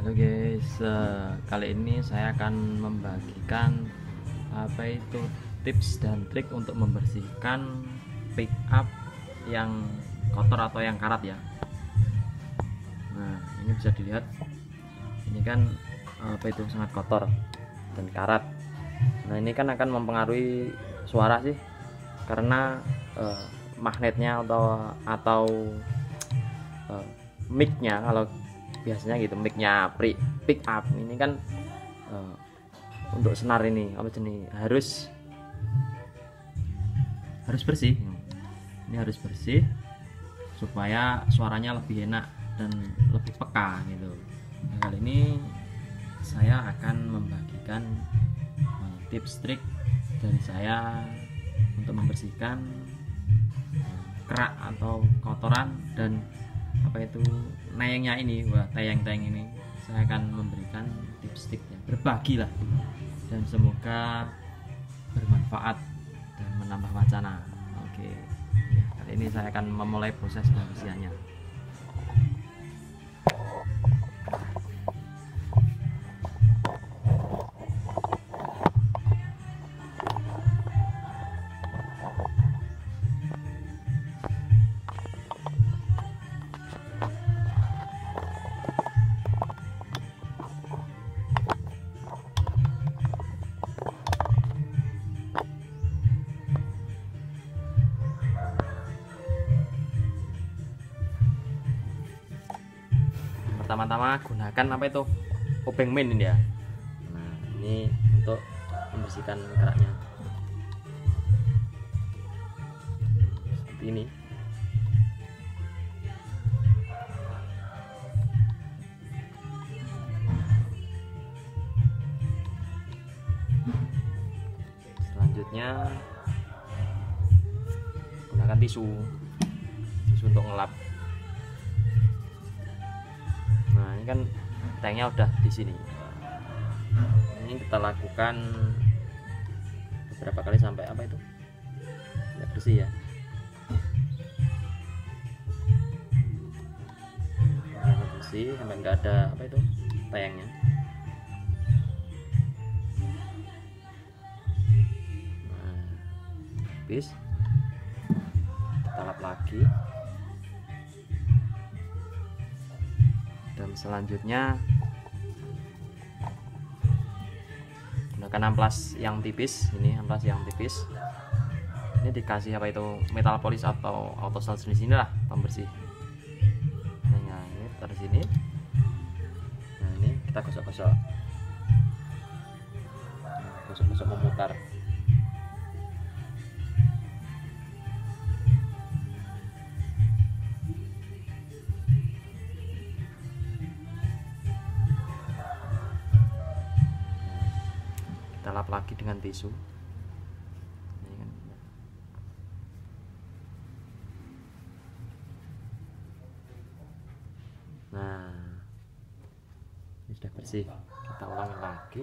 Halo guys, kali ini saya akan membagikan tips dan trik untuk membersihkan pick up yang kotor atau yang karat ya. Nah, ini bisa dilihat, ini kan sangat kotor dan karat. Nah, ini kan akan mempengaruhi suara sih, karena magnetnya atau mic-nya, kalau biasanya gitu, mic-nya pick up ini kan untuk senar ini harus bersih. Ini harus bersih supaya suaranya lebih enak dan lebih peka gitu. Nah, kali ini saya akan membagikan tips trik dari saya untuk membersihkan kerak atau kotoran dan nayangnya ini, tayang-tayang ini. Saya akan memberikan tips triknya, berbagi lah, dan semoga bermanfaat dan menambah wacana. Oke ya, kali ini saya akan memulai proses pembersihannya. Pertama-tama gunakan obeng main ini ya. Nah, ini untuk membersihkan keraknya seperti ini. Selanjutnya gunakan tisu untuk ngelap. Nah, ini kan tanknya udah di sini. Ini kita lakukan beberapa kali sampai bersih ya. Sampai bersih, sampai nggak ada tayangnya. Nah, habis kita lap lagi. Dan selanjutnya gunakan amplas yang tipis. Ini amplas yang tipis, ini dikasih metal polish atau autosol jenis inilah pembersih. Nah, ini taruh sini. Nah, ini kita gosok-gosok, memutar. Kita lap lagi dengan tisu. Nah, ini sudah bersih. Kita ulangi lagi.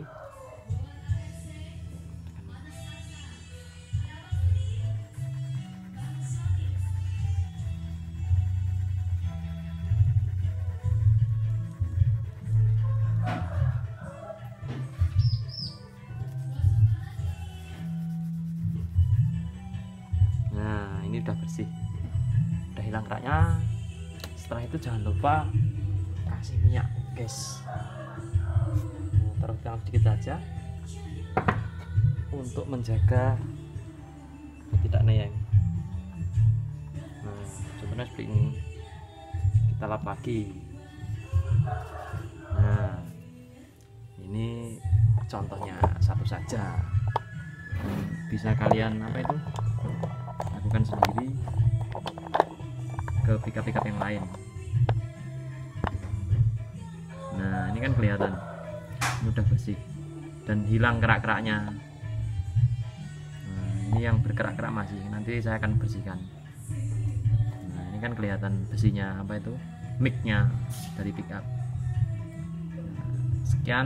Ini udah bersih, udah hilang keraknya. Setelah itu jangan lupa kasih minyak guys. Nah, taruh sedikit saja untuk menjaga tidak neyeng. Nah, contohnya seperti ini, kita lap lagi. Nah, ini contohnya satu saja, bisa kalian lakukan sendiri ke pickup yang lain. Nah, ini kan kelihatan udah bersih dan hilang kerak-keraknya. Nah, ini yang berkerak-kerak masih, nanti saya akan bersihkan. Nah, ini kan kelihatan bersihnya mic-nya dari pickup. Sekian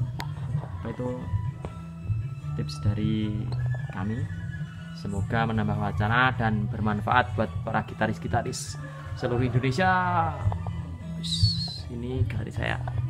tips dari kami. Semoga menambah wacana dan bermanfaat buat para gitaris-gitaris seluruh Indonesia. Ini dari saya.